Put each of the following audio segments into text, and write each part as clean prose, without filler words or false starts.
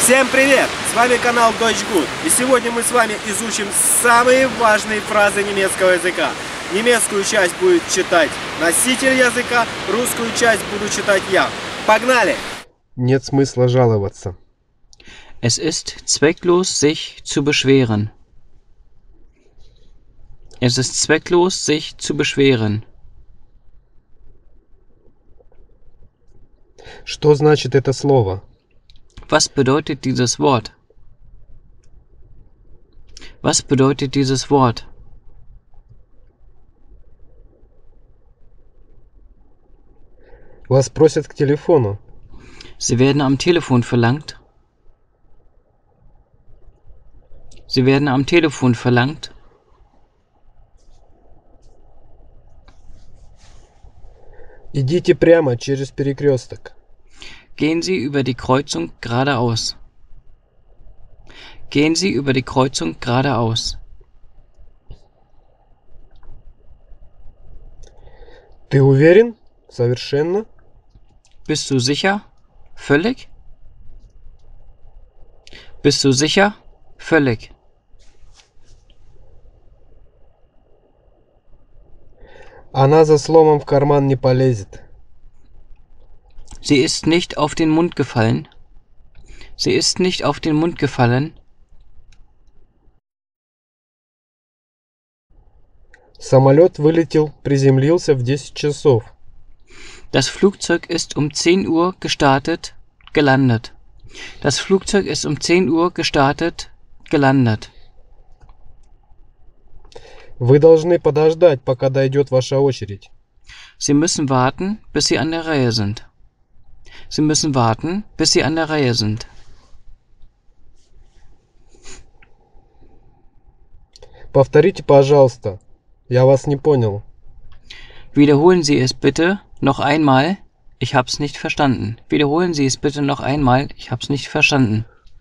Всем привет! С вами канал Deutsch Gut. И сегодня мы с вами изучим самые важные фразы немецкого языка. Немецкую часть будет читать носитель языка, русскую часть буду читать я. Погнали! Нет смысла жаловаться. Es ist zwecklos, sich zu beschweren. Es ist zwecklos, sich zu beschweren. Что значит это слово? Was bedeutet dieses Wort? Was bedeutet dieses Wort? Вас просят к телефону. Sie werden am Telefon verlangt. Sie werden am Telefon verlangt. Идите прямо через перекресток. Gehen Sie über die Kreuzung geradeaus. Gehen Sie über die Kreuzung geradeaus. Ты уверен? Совершенно? Bist du sicher? Völlig? Bist du sicher? Völlig. Она за сломом в карман не полезет. Sie ist nicht auf den Mund gefallen. Sie ist nicht auf den Mund gefallen. Самолет вылетел, приземлился в 10 часов. Das Flugzeug ist um 10 Uhr gestartet, gelandet. Das Flugzeug ist um 10 Uhr gestartet, gelandet. Вы должны подождать, пока дойдет ваша очередь. Sie müssen warten, bis Sie an der Reihe sind. Sie müssen warten, bis Sie an der Reihe sind. Повторите, пожалуйста. Я вас не понял. Wiederholen Sie es bitte noch einmal. Ich hab's nicht verstanden. Wiederholen Sie es bitte noch einmal. Ich hab's nicht verstanden.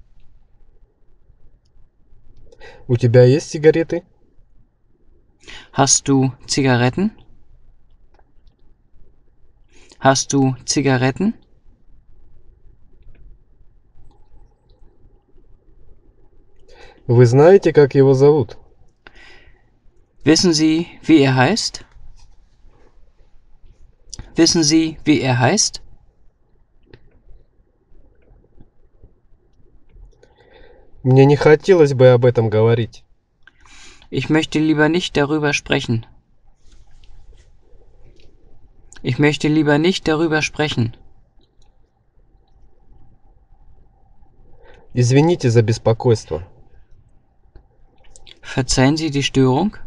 У тебя есть сигареты? Hast du Zigaretten? Hast du Zigaretten? Вы знаете, как его зовут? Wissen Sie, wie er heißt? Wissen Sie, wie er heißt? Мне не хотелось бы об этом говорить. Ich möchte lieber nicht darüber sprechen. Ich möchte lieber nicht darüber sprechen. Извините за беспокойство. Verzeihen Sie die Störung?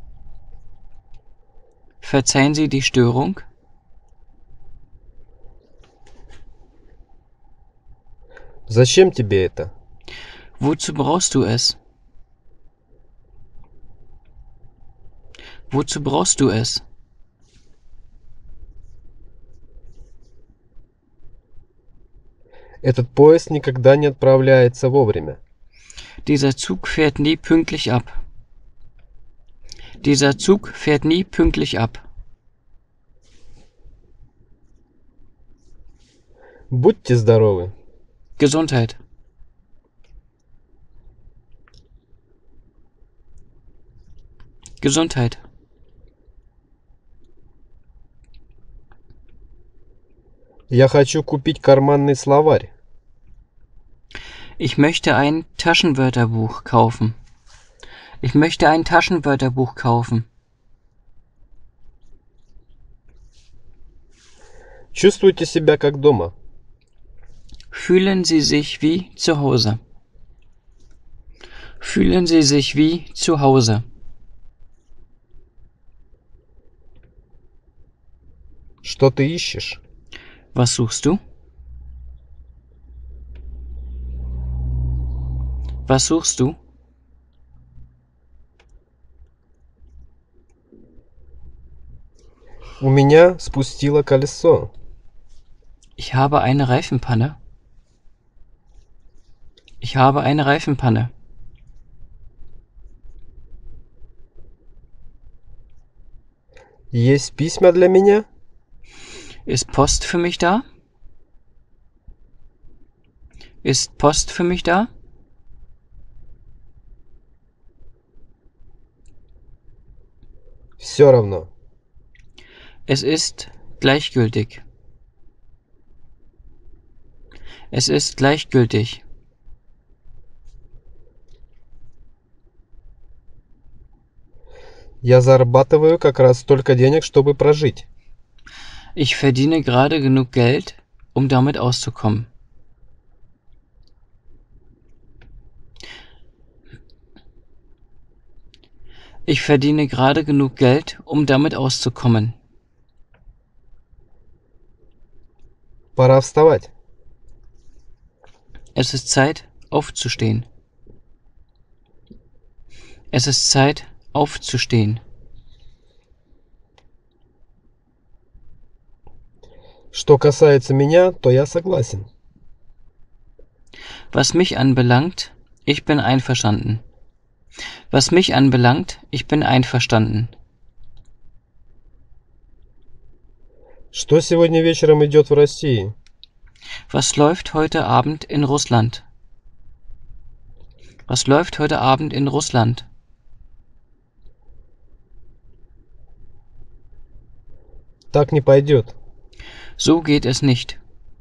Verzeihen Sie die Störung? Зачем тебе это? Wozu brauchst du es? Wozu brauchst du es? Этот поезд никогда не отправляется вовремя. Dieser Zug fährt nie pünktlich ab. Dieser Zug fährt nie pünktlich ab. Будьте здоровы. Gesundheit. Gesundheit. Я хочу купить карманный словарь. Ich möchte ein Taschenwörterbuch kaufen. Ich möchte ein Taschenwörterbuch kaufen. Чувствуйте себя как дома. Fühlen Sie sich wie zu Hause. Fühlen Sie sich wie zu Hause. Что ты ищешь? Was suchst du? Was suchst du? У меня спустило колесо. Ich habe eine Reifenpanne. Ich habe eine Reifenpanne. Есть письма для меня? Ist Post für mich da? Ist Post für mich da? Все равно. Es ist gleichgültig. Es ist gleichgültig. Я зарабатываю как раз столько денег, чтобы прожить. Ich verdiene gerade genug Geld, um damit auszukommen. Ich verdiene gerade genug Geld, um damit auszukommen. Пора вставать. Es ist Zeit, aufzustehen. Es ist Zeit, aufzustehen. Что касается меня, то я согласен. Was mich anbelangt, ich bin einverstanden. Was mich anbelangt, ich bin einverstanden. Что сегодня вечером идет в России? Was läuft heute Abend in Russland? Was läuft heute Abend in Russland? Так не пойдет. So geht es nicht.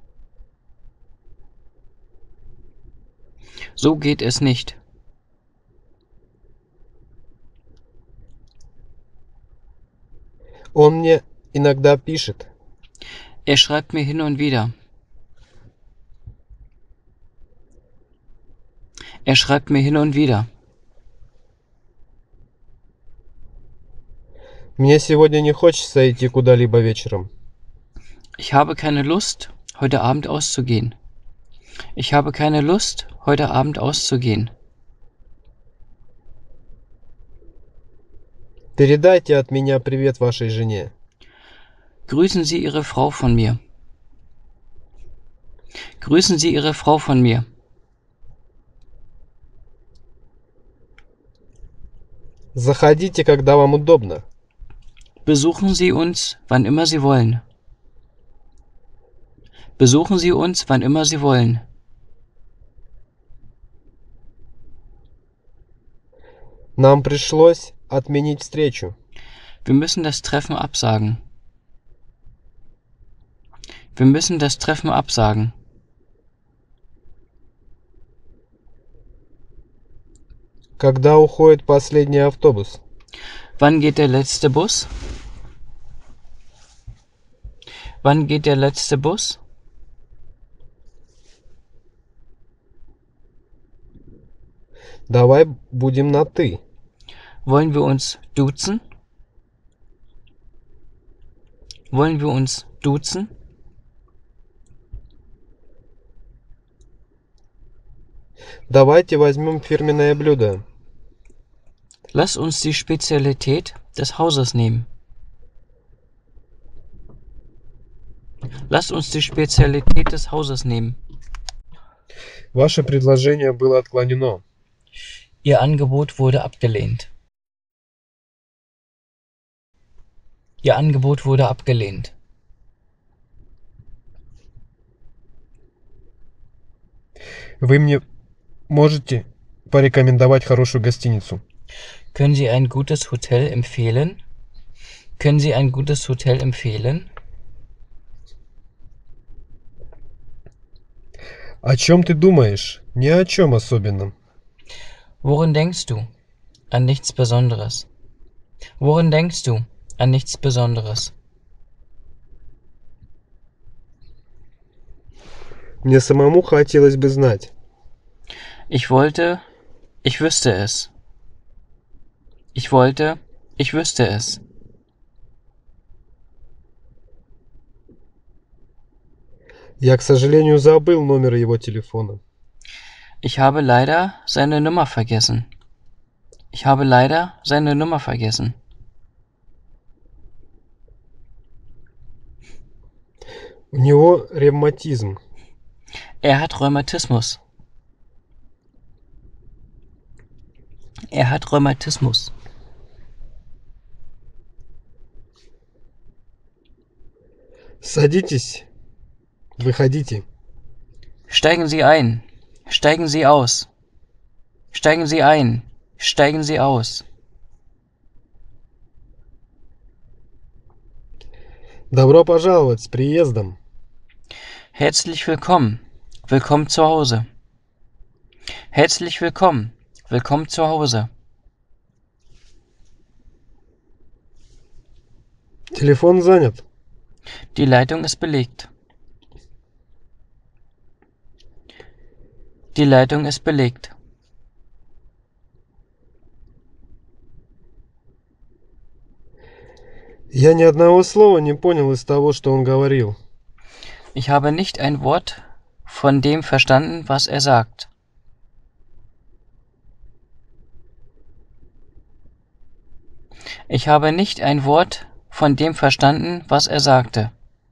So geht es nicht. Он мне иногда пишет. Er schreibt mir hin und wieder. Er schreibt mir hin und wieder. Мне сегодня не хочется идти куда-либо вечером. Ich habe keine Lust, heute Abend auszugehen. Ich habe keine Lust, heute Abend auszugehen. Передайте от меня привет вашей жене. Grüßen Sie Ihre Frau von mir. Grüßen Sie Ihre Frau von mir. Заходите, когда вам удобно. Besuchen Sie uns, wann immer Sie wollen. Besuchen Sie uns, wann immer Sie wollen. Нам пришлось отменить встречу. Wir müssen das Treffen absagen. Wir müssen das Treffen absagen. Когда уходит последний автобус? Wann geht der letzte Bus? Wann geht der letzte Bus? Давай будем на «ты». Wollen wir uns duzen? Wollen wir uns duzen? Давайте возьмем фирменное блюдо. Lass uns die Spezialität des Hauses nehmen. Lass uns die Spezialität des Hauses nehmen. Ваше предложение было отклонено. Ihr Angebot wurde abgelehnt. Ihr Angebot wurde abgelehnt. Вы мне можете порекомендовать хорошую гостиницу? Können Sie ein gutes Hotel empfehlen? Können Sie ein gutes Hotel empfehlen? О чем ты думаешь? Ни о чем особенном. Worin denkst du? An nichts Besonderes. Worin denkst du? An nichts Besonderes. Мне самому хотелось бы знать. Ich wollte, ich wüsste es. Ich wollte, ich wüsste es. Я, к сожалению, забыл номер его телефона. Ich habe leider seine Nummer vergessen. Ich habe leider seine Nummer vergessen. У него ревматизм. Er hat Rheumatismus. Er hat Rheumatismus. Садитесь, выходите. Steigen Sie ein. Steigen Sie aus. Steigen Sie ein. Steigen Sie aus. Добро пожаловать, с приездом. Herzlich willkommen. Willkommen zu Hause. Herzlich willkommen. Willkommen zu Hause. Телефон занят. Die Leitung ist belegt. Die Leitung ist belegt. Я ни одного слова не понял из того, что он говорил. Ich habe nicht ein Wort von dem verstanden, was er sagt. Ich habe nicht ein Wort von dem verstanden, was er sagte.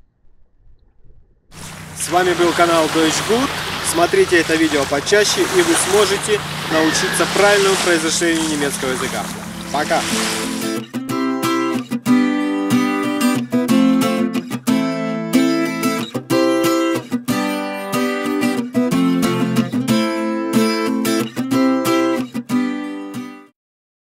С вами был канал Deutsch Gut. Смотрите это видео почаще, и вы сможете научиться правильному произношению немецкого языка. Пока!